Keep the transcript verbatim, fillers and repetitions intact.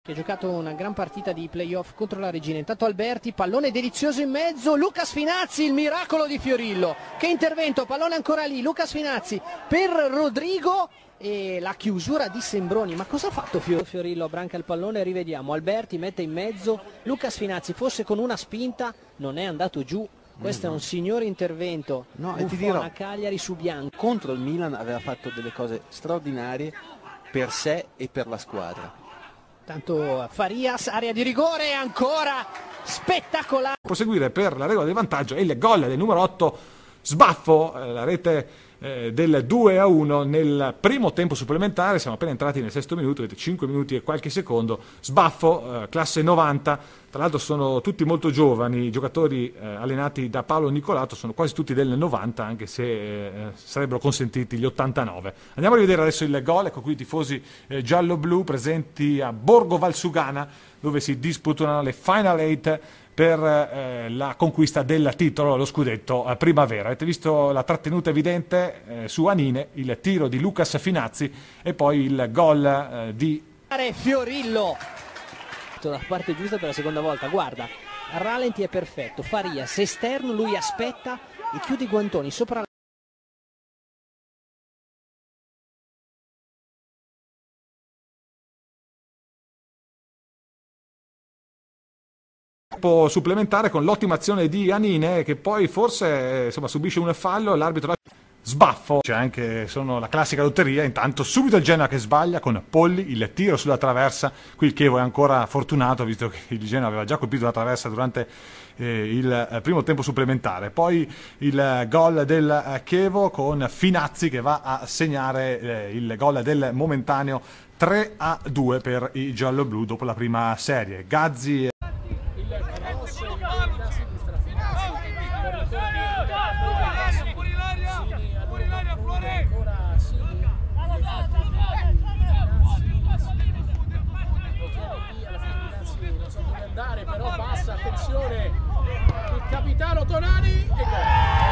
Che ha giocato una gran partita di playoff contro la Regina. Intanto Alberti, pallone delizioso in mezzo, Lucas Finazzi, il miracolo di Fiorillo. Che intervento, pallone ancora lì, Lucas Finazzi per Rodrigo e la chiusura di Sembroni. Ma cosa ha fatto Fiorillo? Branca il pallone, rivediamo, Alberti mette in mezzo, Lucas Finazzi forse con una spinta, non è andato giù. Questo no. È un signore intervento. No, e ti dirò, a Cagliari su Bianco. Contro il Milan aveva fatto delle cose straordinarie per sé e per la squadra. Tanto Farias, area di rigore, ancora spettacolare. Proseguire per la regola del vantaggio e il gol del numero otto, Sbaffo, la rete eh, del due a uno nel primo tempo supplementare. Siamo appena entrati nel sesto minuto, vedete, cinque minuti e qualche secondo. Sbaffo, eh, classe novanta, tra l'altro sono tutti molto giovani, i giocatori eh, allenati da Paolo Nicolato sono quasi tutti del novanta, anche se eh, sarebbero consentiti gli ottantanove. Andiamo a rivedere adesso il gol. Ecco qui i tifosi eh, giallo-blu presenti a Borgo Valsugana, dove si disputano le Final Eight per eh, la conquista del titolo, lo scudetto eh, primavera. Avete visto la trattenuta evidente eh, su Anine, il tiro di Lucas Finazzi e poi il gol eh, di Fiorillo. La parte giusta per la seconda volta, guarda, rallenti è perfetto, Farias esterno, lui aspetta e chiude i guantoni sopra la... supplementare con l'ottima azione di Anine, che poi forse insomma subisce un fallo, l'arbitro Sbaffo. C'è anche sono la classica lotteria. Intanto subito il Genoa che sbaglia con Polli, il tiro sulla traversa. Qui il Chievo è ancora fortunato, visto che il Genoa aveva già colpito la traversa durante eh, il eh, primo tempo supplementare. Poi il eh, gol del eh, Chievo con Finazzi che va a segnare eh, il gol del momentaneo tre a due per i gialloblu dopo la prima serie. Gazzi però passa, attenzione, il capitano Tonali e gol.